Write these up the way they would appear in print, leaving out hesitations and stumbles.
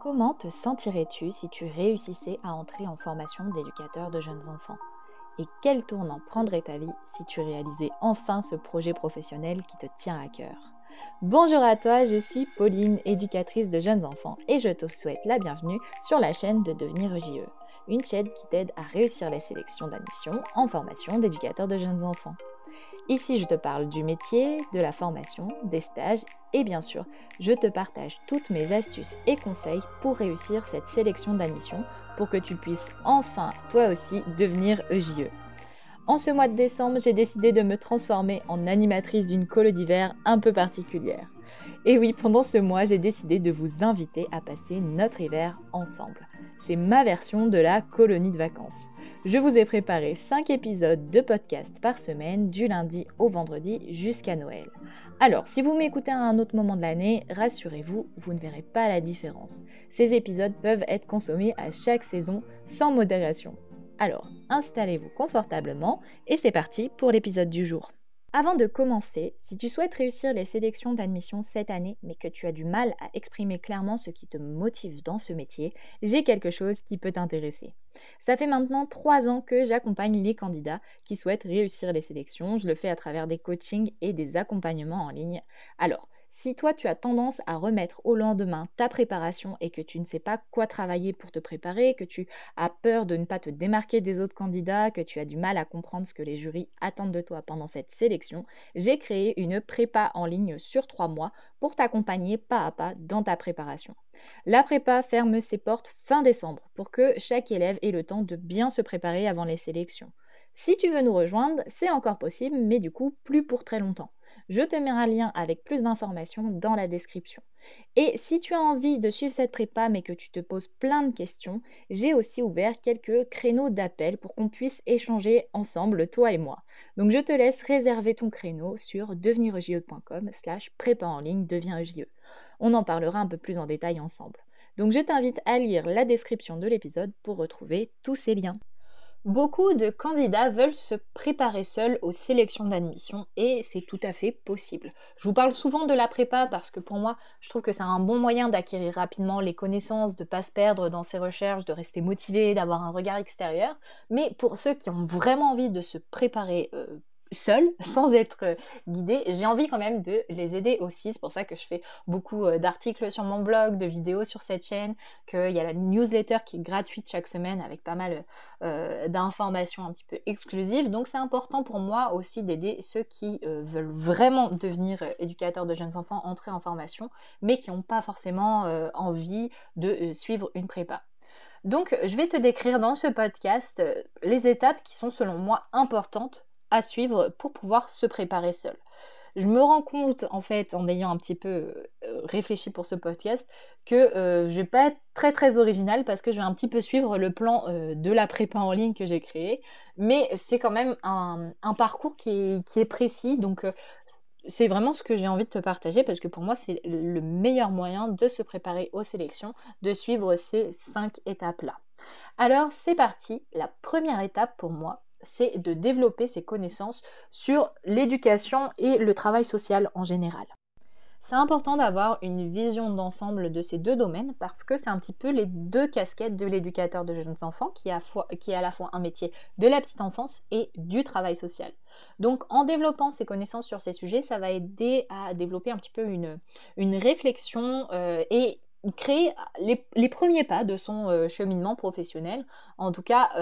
Comment te sentirais-tu si tu réussissais à entrer en formation d'éducateur de jeunes enfants? Et quel tournant prendrait ta vie si tu réalisais enfin ce projet professionnel qui te tient à cœur? Bonjour à toi, je suis Pauline, éducatrice de jeunes enfants, et je te souhaite la bienvenue sur la chaîne de Devenir JE, une chaîne qui t'aide à réussir les sélections d'admission en formation d'éducateur de jeunes enfants. Ici, je te parle du métier, de la formation, des stages et bien sûr, je te partage toutes mes astuces et conseils pour réussir cette sélection d'admission pour que tu puisses enfin, toi aussi, devenir EJE. En ce mois de décembre, j'ai décidé de me transformer en animatrice d'une colo d'hiver un peu particulière. Et oui, pendant ce mois, j'ai décidé de vous inviter à passer notre hiver ensemble. C'est ma version de la colonie de vacances. Je vous ai préparé 5 épisodes de podcast par semaine, du lundi au vendredi jusqu'à Noël. Alors, si vous m'écoutez à un autre moment de l'année, rassurez-vous, vous ne verrez pas la différence. Ces épisodes peuvent être consommés à chaque saison sans modération. Alors, installez-vous confortablement et c'est parti pour l'épisode du jour. Avant de commencer, si tu souhaites réussir les sélections d'admission cette année, mais que tu as du mal à exprimer clairement ce qui te motive dans ce métier, j'ai quelque chose qui peut t'intéresser. Ça fait maintenant 3 ans que j'accompagne les candidats qui souhaitent réussir les sélections. Je le fais à travers des coachings et des accompagnements en ligne. Alors, si toi tu as tendance à remettre au lendemain ta préparation et que tu ne sais pas quoi travailler pour te préparer, que tu as peur de ne pas te démarquer des autres candidats, que tu as du mal à comprendre ce que les jurys attendent de toi pendant cette sélection, j'ai créé une prépa en ligne sur 3 mois pour t'accompagner pas à pas dans ta préparation. La prépa ferme ses portes fin décembre pour que chaque élève ait le temps de bien se préparer avant les sélections. Si tu veux nous rejoindre, c'est encore possible, mais du coup plus pour très longtemps. Je te mets un lien avec plus d'informations dans la description. Et si tu as envie de suivre cette prépa mais que tu te poses plein de questions, j'ai aussi ouvert quelques créneaux d'appel pour qu'on puisse échanger ensemble, toi et moi. Donc je te laisse réserver ton créneau sur devenirejE.com/prépa en ligne devient EJE. On en parlera un peu plus en détail ensemble. Donc je t'invite à lire la description de l'épisode pour retrouver tous ces liens. Beaucoup de candidats veulent se préparer seuls aux sélections d'admission et c'est tout à fait possible. Je vous parle souvent de la prépa parce que pour moi, je trouve que c'est un bon moyen d'acquérir rapidement les connaissances, de ne pas se perdre dans ses recherches, de rester motivé, d'avoir un regard extérieur. Mais pour ceux qui ont vraiment envie de se préparer seuls, sans être guidés, j'ai envie quand même de les aider aussi. C'est pour ça que je fais beaucoup d'articles sur mon blog, de vidéos sur cette chaîne, qu'il y a la newsletter qui est gratuite chaque semaine avec pas mal d'informations un petit peu exclusives. Donc c'est important pour moi aussi d'aider ceux qui veulent vraiment devenir éducateurs de jeunes enfants, entrer en formation, mais qui n'ont pas forcément envie de suivre une prépa. Donc je vais te décrire dans ce podcast les étapes qui sont selon moi importantes à suivre pour pouvoir se préparer seul. Je me rends compte, en fait, en ayant un petit peu réfléchi pour ce podcast, que je vais pas être très très originale parce que je vais un petit peu suivre le plan de la prépa en ligne que j'ai créé, mais c'est quand même un parcours qui est précis, donc c'est vraiment ce que j'ai envie de te partager parce que pour moi, c'est le meilleur moyen de se préparer aux sélections, de suivre ces 5 étapes-là. Alors, c'est parti. La première étape pour moi, c'est de développer ses connaissances sur l'éducation et le travail social en général. C'est important d'avoir une vision d'ensemble de ces deux domaines parce que c'est un petit peu les deux casquettes de l'éducateur de jeunes enfants qui est à la fois un métier de la petite enfance et du travail social. Donc en développant ses connaissances sur ces sujets, ça va aider à développer un petit peu une réflexion et créer les premiers pas de son cheminement professionnel. En tout cas,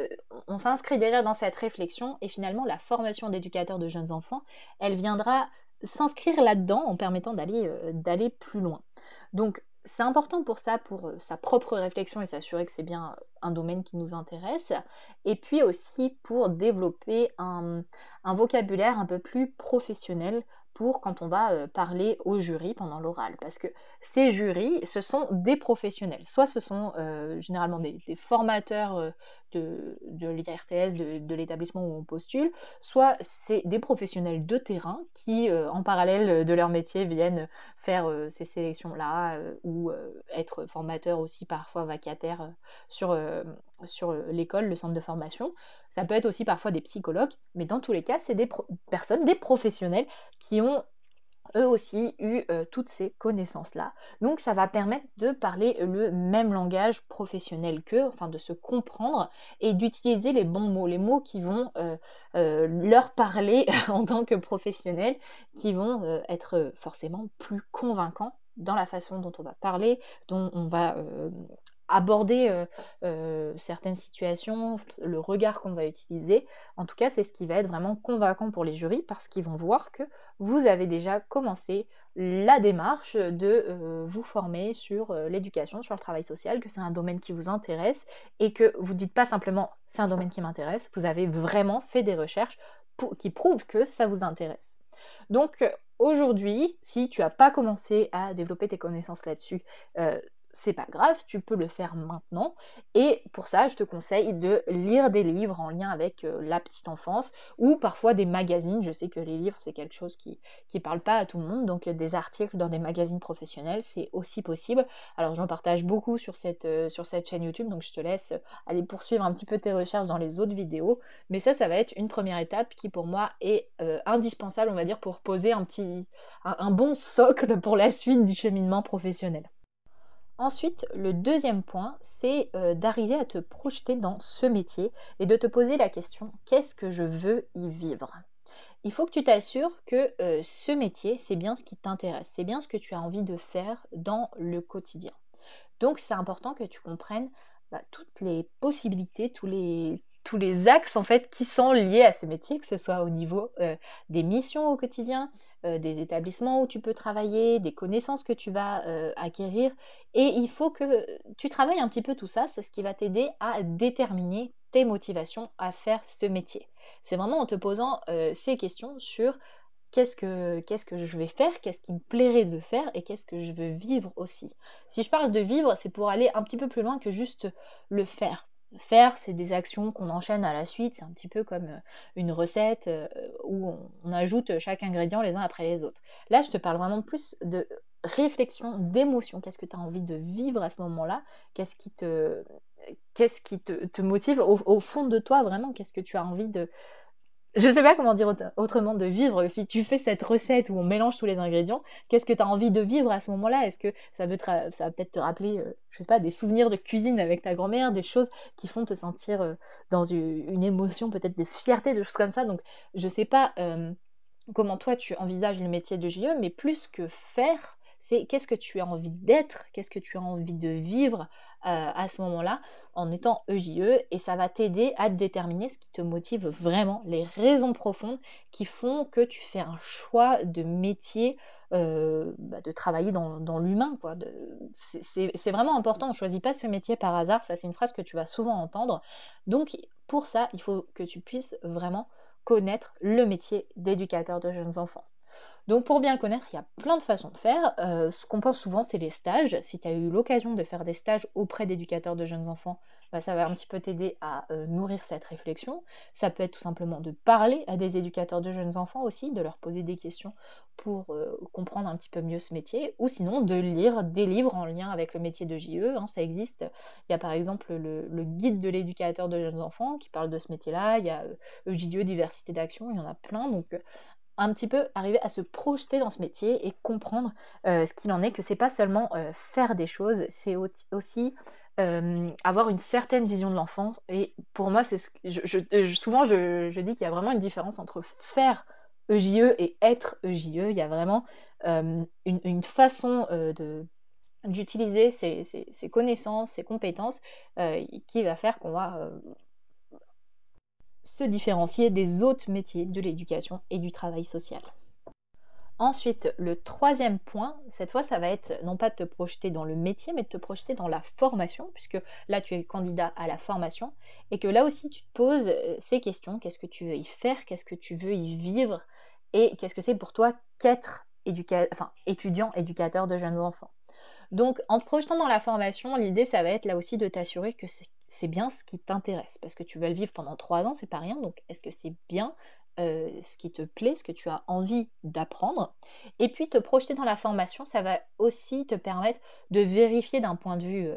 on s'inscrit déjà dans cette réflexion et finalement la formation d'éducateur de jeunes enfants, elle viendra s'inscrire là-dedans en permettant d'aller plus loin. Donc c'est important pour ça, pour sa propre réflexion et s'assurer que c'est bien un domaine qui nous intéresse, et puis aussi pour développer un vocabulaire un peu plus professionnel pour quand on va parler au jury pendant l'oral. Parce que ces jurys, ce sont des professionnels. Soit ce sont généralement des formateurs de l'IRTS, de l'établissement où on postule, soit c'est des professionnels de terrain qui, en parallèle de leur métier, viennent faire ces sélections-là ou être formateurs aussi parfois vacataires sur l'école, le centre de formation. Ça peut être aussi parfois des psychologues, mais dans tous les cas, c'est des personnes, des professionnels qui ont eux aussi eu toutes ces connaissances-là. Donc ça va permettre de parler le même langage professionnel qu'eux, enfin de se comprendre et d'utiliser les bons mots, les mots qui vont leur parler en tant que professionnels, qui vont être forcément plus convaincants dans la façon dont on va parler, dont on va aborder certaines situations, le regard qu'on va utiliser. En tout cas, c'est ce qui va être vraiment convaincant pour les jurys parce qu'ils vont voir que vous avez déjà commencé la démarche de vous former sur l'éducation, sur le travail social, que c'est un domaine qui vous intéresse et que vous ne dites pas simplement c'est un domaine qui m'intéresse, vous avez vraiment fait des recherches qui prouvent que ça vous intéresse. Donc aujourd'hui, si tu n'as pas commencé à développer tes connaissances là-dessus, c'est pas grave, tu peux le faire maintenant. Et pour ça, je te conseille de lire des livres en lien avec la petite enfance ou parfois des magazines. Je sais que les livres, c'est quelque chose qui parle pas à tout le monde, donc des articles dans des magazines professionnels, c'est aussi possible. Alors j'en partage beaucoup sur cette chaîne YouTube, donc je te laisse aller poursuivre un petit peu tes recherches dans les autres vidéos. Mais ça va être une première étape qui pour moi est indispensable, on va dire, pour poser un bon socle pour la suite du cheminement professionnel. Ensuite, le deuxième point, c'est d'arriver à te projeter dans ce métier et de te poser la question, qu'est-ce que je veux y vivre? Il faut que tu t'assures que ce métier, c'est bien ce qui t'intéresse, c'est bien ce que tu as envie de faire dans le quotidien. Donc c'est important que tu comprennes toutes les possibilités, tous les axes en fait qui sont liés à ce métier, que ce soit au niveau des missions au quotidien, des établissements où tu peux travailler, des connaissances que tu vas acquérir. Et il faut que tu travailles un petit peu tout ça, c'est ce qui va t'aider à déterminer tes motivations à faire ce métier. C'est vraiment en te posant ces questions sur qu'est-ce que je vais faire, qu'est-ce qui me plairait de faire et qu'est-ce que je veux vivre aussi. Si je parle de vivre, c'est pour aller un petit peu plus loin que juste le faire. Faire, c'est des actions qu'on enchaîne à la suite, c'est un petit peu comme une recette où on ajoute chaque ingrédient les uns après les autres. Là, je te parle vraiment plus de réflexion, d'émotion. Qu'est-ce que tu as envie de vivre à ce moment-là? Qu'est-ce qui te motive au fond de toi vraiment? Qu'est-ce que tu as envie de, je sais pas comment dire autrement, de vivre. Si tu fais cette recette où on mélange tous les ingrédients, qu'est-ce que tu as envie de vivre à ce moment-là? Est-ce que ça va peut-être te rappeler, je sais pas, des souvenirs de cuisine avec ta grand-mère, des choses qui font te sentir, dans une émotion peut-être de fierté, de choses comme ça. Donc je sais pas, comment toi tu envisages le métier de JE, mais plus que faire, c'est qu'est-ce que tu as envie d'être, qu'est-ce que tu as envie de vivre à ce moment-là en étant EJE, et ça va t'aider à déterminer ce qui te motive vraiment, les raisons profondes qui font que tu fais un choix de métier, de travailler dans l'humain, quoi. C'est vraiment important, on ne choisit pas ce métier par hasard, ça c'est une phrase que tu vas souvent entendre. Donc pour ça, il faut que tu puisses vraiment connaître le métier d'éducateur de jeunes enfants. Donc pour bien le connaître, il y a plein de façons de faire. Ce qu'on pense souvent, c'est les stages. Si tu as eu l'occasion de faire des stages auprès d'éducateurs de jeunes enfants, ça va un petit peu t'aider à nourrir cette réflexion. Ça peut être tout simplement de parler à des éducateurs de jeunes enfants aussi, de leur poser des questions pour comprendre un petit peu mieux ce métier, ou sinon de lire des livres en lien avec le métier de JE, hein, ça existe. Il y a par exemple le guide de l'éducateur de jeunes enfants qui parle de ce métier-là, il y a JE Diversité d'action, il y en a plein, donc un petit peu arriver à se projeter dans ce métier et comprendre ce qu'il en est, que c'est pas seulement faire des choses, c'est aussi avoir une certaine vision de l'enfance. Et pour moi, c'est souvent je dis qu'il y a vraiment une différence entre faire EJE et être EJE. Il y a vraiment une façon d'utiliser ses connaissances, ses compétences qui va faire qu'on va se différencier des autres métiers de l'éducation et du travail social. Ensuite, le troisième point, cette fois, ça va être non pas de te projeter dans le métier, mais de te projeter dans la formation, puisque là, tu es candidat à la formation, et que là aussi, tu te poses ces questions, qu'est-ce que tu veux y faire, qu'est-ce que tu veux y vivre, et qu'est-ce que c'est pour toi qu'être étudiant, éducateur de jeunes enfants. Donc, en te projetant dans la formation, l'idée, ça va être là aussi de t'assurer que c'est bien ce qui t'intéresse, parce que tu vas le vivre pendant 3 ans, c'est pas rien, donc est-ce que c'est bien ce qui te plaît, ce que tu as envie d'apprendre? Et puis te projeter dans la formation, ça va aussi te permettre de vérifier d'un point de vue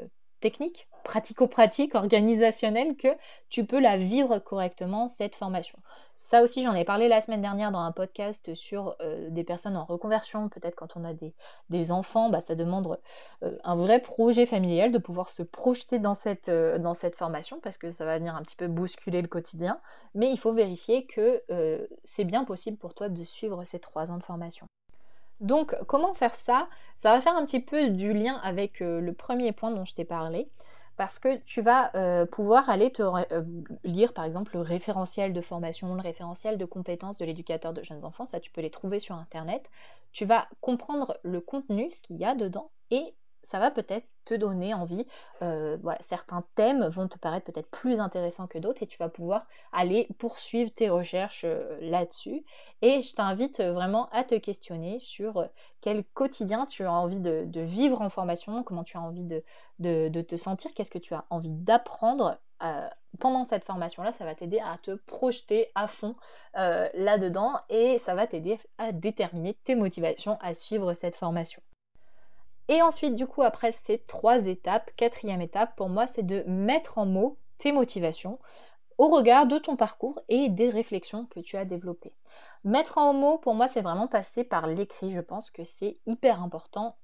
technique, pratico-pratique, organisationnelle, que tu peux la vivre correctement, cette formation. Ça aussi, j'en ai parlé la semaine dernière dans un podcast sur des personnes en reconversion. Peut-être quand on a des enfants, ça demande un vrai projet familial de pouvoir se projeter dans cette formation parce que ça va venir un petit peu bousculer le quotidien. Mais il faut vérifier que c'est bien possible pour toi de suivre ces 3 ans de formation. Donc, comment faire ça? Ça va faire un petit peu du lien avec le premier point dont je t'ai parlé, parce que tu vas pouvoir aller lire par exemple le référentiel de formation, le référentiel de compétences de l'éducateur de jeunes enfants, ça tu peux les trouver sur internet. Tu vas comprendre le contenu, ce qu'il y a dedans, et ça va peut-être te donner envie. Voilà, certains thèmes vont te paraître peut-être plus intéressants que d'autres, et tu vas pouvoir aller poursuivre tes recherches là-dessus. Et je t'invite vraiment à te questionner sur quel quotidien tu as envie de vivre en formation, comment tu as envie de te sentir, qu'est-ce que tu as envie d'apprendre pendant cette formation-là. Ça va t'aider à te projeter à fond là-dedans, et ça va t'aider à déterminer tes motivations à suivre cette formation. Et ensuite, du coup, après ces 3 étapes, 4e étape pour moi, c'est de mettre en mots tes motivations au regard de ton parcours et des réflexions que tu as développées. Mettre en mots, pour moi, c'est vraiment passer par l'écrit. Je pense que c'est hyper important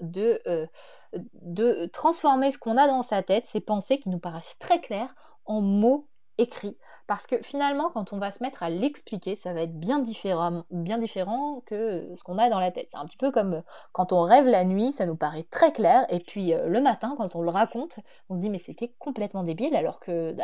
de transformer ce qu'on a dans sa tête, ces pensées qui nous paraissent très claires, en mots écrits. Parce que finalement, quand on va se mettre à l'expliquer, ça va être bien différent que ce qu'on a dans la tête. C'est un petit peu comme quand on rêve la nuit, ça nous paraît très clair, et puis le matin, quand on le raconte, on se dit mais c'était complètement débile alors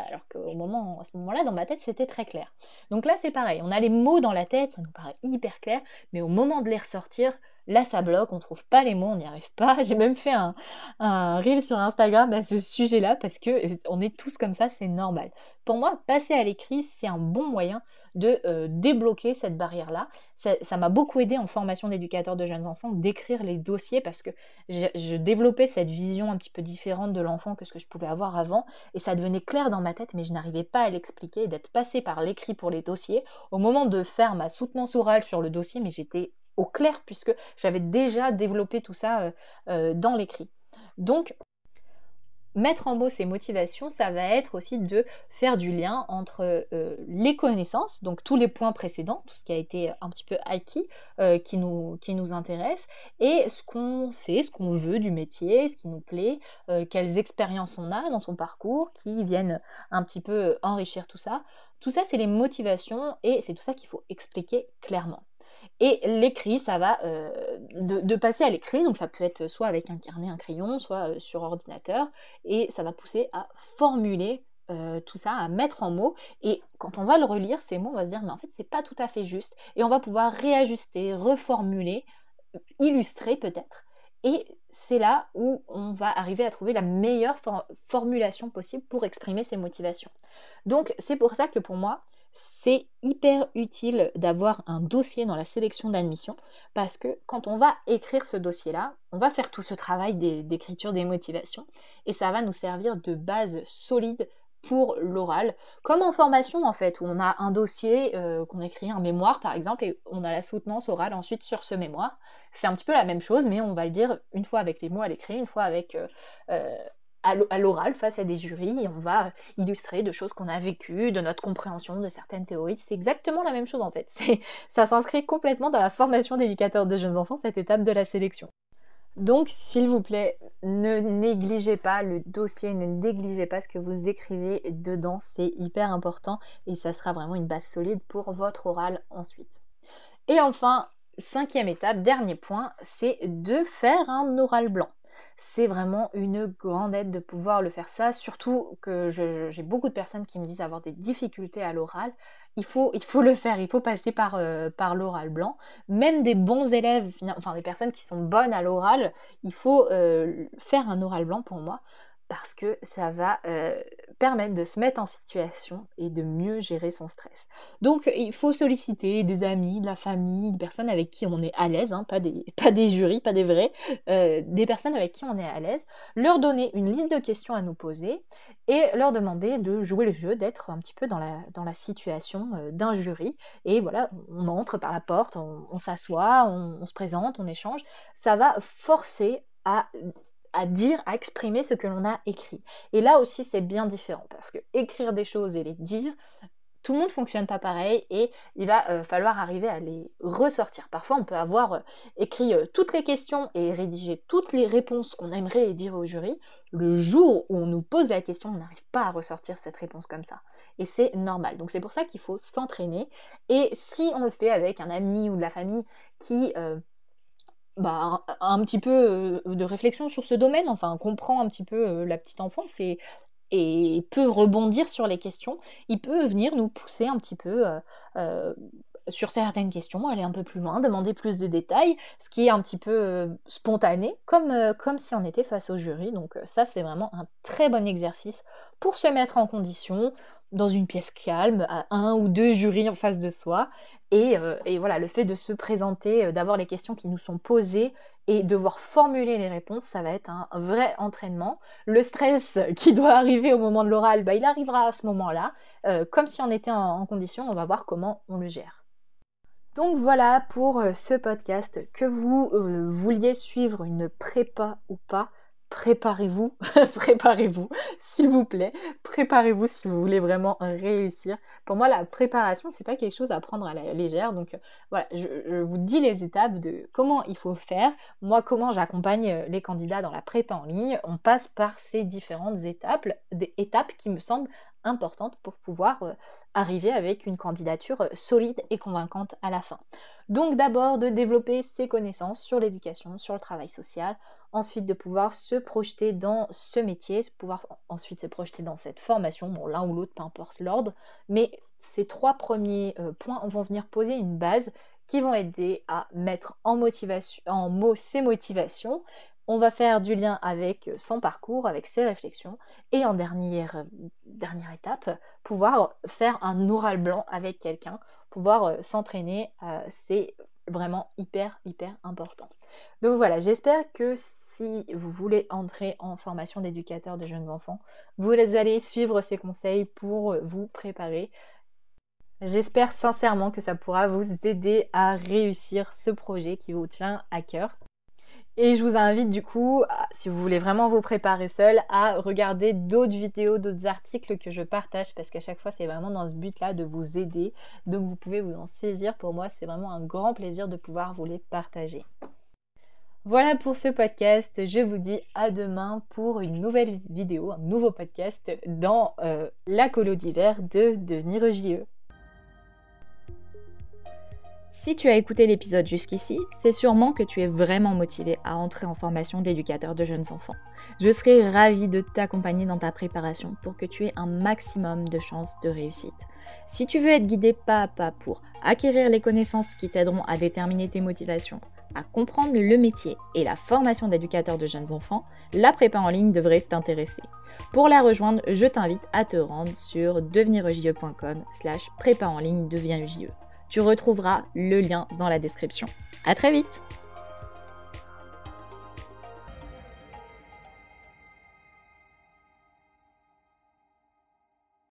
à ce moment-là, dans ma tête, c'était très clair. Donc là, c'est pareil, on a les mots dans la tête, ça nous paraît hyper clair, mais au moment de les ressortir, là, ça bloque, on trouve pas les mots, on n'y arrive pas. J'ai même fait un reel sur Instagram à ce sujet-là parce que on est tous comme ça, c'est normal. Pour moi, passer à l'écrit, c'est un bon moyen de débloquer cette barrière-là. Ça m'a beaucoup aidé en formation d'éducateur de jeunes enfants d'écrire les dossiers parce que je développais cette vision un petit peu différente de l'enfant que ce que je pouvais avoir avant, et ça devenait clair dans ma tête, mais je n'arrivais pas à l'expliquer, et d'être passée par l'écrit pour les dossiers. Au moment de faire ma soutenance orale sur le dossier, mais j'étais au clair puisque j'avais déjà développé tout ça dans l'écrit. Donc, mettre en mots ces motivations, ça va être aussi de faire du lien entre les connaissances, donc tous les points précédents, tout ce qui a été un petit peu acquis, qui nous intéresse, et ce qu'on sait, ce qu'on veut du métier, ce qui nous plaît, quelles expériences on a dans son parcours, qui viennent un petit peu enrichir tout ça. Tout ça, c'est les motivations, et c'est tout ça qu'il faut expliquer clairement. Et l'écrit, ça va de passer à l'écrit, donc ça peut être soit avec un carnet, un crayon, soit sur ordinateur, et ça va pousser à formuler tout ça, à mettre en mots. Et quand on va le relire, ces mots, on va se dire, mais en fait, c'est pas tout à fait juste. Et on va pouvoir réajuster, reformuler, illustrer peut-être. Et c'est là où on va arriver à trouver la meilleure formulation possible pour exprimer ses motivations. Donc c'est pour ça que pour moi, c'est hyper utile d'avoir un dossier dans la sélection d'admission, parce que quand on va écrire ce dossier-là, on va faire tout ce travail d'écriture des motivations, et ça va nous servir de base solide pour l'oral, comme en formation en fait, où on a un dossier, qu'on écrit, un mémoire par exemple, et on a la soutenance orale ensuite sur ce mémoire. C'est un petit peu la même chose, mais on va le dire une fois avec les mots à l'écrit, une fois avec à l'oral face à des jurys, et on va illustrer de choses qu'on a vécues, de notre compréhension de certaines théories. C'est exactement la même chose en fait. Ça s'inscrit complètement dans la formation d'éducateur de jeunes enfants, cette étape de la sélection. Donc, s'il vous plaît, ne négligez pas le dossier, ne négligez pas ce que vous écrivez dedans, c'est hyper important, et ça sera vraiment une base solide pour votre oral ensuite. Et enfin, 5e étape, dernier point, c'est de faire un oral blanc. C'est vraiment une grande aide de pouvoir le faire ça, surtout que j'ai beaucoup de personnes qui me disent avoir des difficultés à l'oral. Il faut le faire, il faut passer par l'oral blanc. Même des bons élèves, enfin des personnes qui sont bonnes à l'oral, il faut faire un oral blanc pour moi, parce que ça va permettre de se mettre en situation et de mieux gérer son stress. Donc il faut solliciter des amis, de la famille, des personnes avec qui on est à l'aise, hein, pas des jurys, pas des vrais, des personnes avec qui on est à l'aise, leur donner une liste de questions à nous poser et leur demander de jouer le jeu, d'être un petit peu dans la situation d'un jury. Et voilà, on entre par la porte, on s'assoit, on se présente, on échange. Ça va forcer à dire, à exprimer ce que l'on a écrit. Et là aussi, c'est bien différent parce que écrire des choses et les dire, tout le monde ne fonctionne pas pareil et il va falloir arriver à les ressortir. Parfois, on peut avoir écrit toutes les questions et rédigé toutes les réponses qu'on aimerait dire au jury. Le jour où on nous pose la question, on n'arrive pas à ressortir cette réponse comme ça. Et c'est normal. Donc c'est pour ça qu'il faut s'entraîner. Et si on le fait avec un ami ou de la famille qui un petit peu de réflexion sur ce domaine, enfin comprend un petit peu la petite enfance et peut rebondir sur les questions, il peut venir nous pousser un petit peu sur certaines questions, aller un peu plus loin, demander plus de détails, ce qui est un petit peu spontané, comme si on était face au jury. Donc ça, c'est vraiment un très bon exercice pour se mettre en condition dans une pièce calme, à un ou deux jurys en face de soi. Et voilà, le fait de se présenter, d'avoir les questions qui nous sont posées et devoir formuler les réponses, ça va être un vrai entraînement. Le stress qui doit arriver au moment de l'oral, il arrivera à ce moment-là. Comme si on était en condition, on va voir comment on le gère. Donc voilà pour ce podcast. Que vous vouliez suivre une prépa ou pas, préparez-vous, préparez-vous, s'il vous plaît. Préparez-vous si vous voulez vraiment réussir. Pour moi, la préparation, c'est pas quelque chose à prendre à la légère. Donc voilà, je vous dis les étapes de comment il faut faire. Moi, comment j'accompagne les candidats dans la prépa en ligne. On passe par ces différentes étapes, des étapes qui me semblent importantes pour pouvoir arriver avec une candidature solide et convaincante à la fin. Donc d'abord de développer ses connaissances sur l'éducation, sur le travail social, ensuite de pouvoir se projeter dans ce métier, pouvoir ensuite se projeter dans cette formation, bon l'un ou l'autre, peu importe l'ordre, mais ces trois premiers points vont venir poser une base qui vont aider à mettre en mots ses motivations. On va faire du lien avec son parcours, avec ses réflexions, et en dernière étape, pouvoir faire un oral blanc avec quelqu'un, pouvoir s'entraîner, c'est vraiment hyper important. Donc voilà, j'espère que si vous voulez entrer en formation d'éducateur de jeunes enfants, vous allez suivre ces conseils pour vous préparer. J'espère sincèrement que ça pourra vous aider à réussir ce projet qui vous tient à cœur. Et je vous invite du coup, si vous voulez vraiment vous préparer seul, à regarder d'autres vidéos, d'autres articles que je partage parce qu'à chaque fois c'est vraiment dans ce but-là de vous aider. Donc vous pouvez vous en saisir. Pour moi, c'est vraiment un grand plaisir de pouvoir vous les partager. Voilà pour ce podcast. Je vous dis à demain pour une nouvelle vidéo, un nouveau podcast dans la colo d'hiver de Devenir JE. Si tu as écouté l'épisode jusqu'ici, c'est sûrement que tu es vraiment motivé à entrer en formation d'éducateur de jeunes enfants. Je serai ravie de t'accompagner dans ta préparation pour que tu aies un maximum de chances de réussite. Si tu veux être guidé pas à pas pour acquérir les connaissances qui t'aideront à déterminer tes motivations, à comprendre le métier et la formation d'éducateur de jeunes enfants, la prépa en ligne devrait t'intéresser. Pour la rejoindre, je t'invite à te rendre sur devenirejE.com/prépa en ligne deviens JE. Tu retrouveras le lien dans la description. À très vite!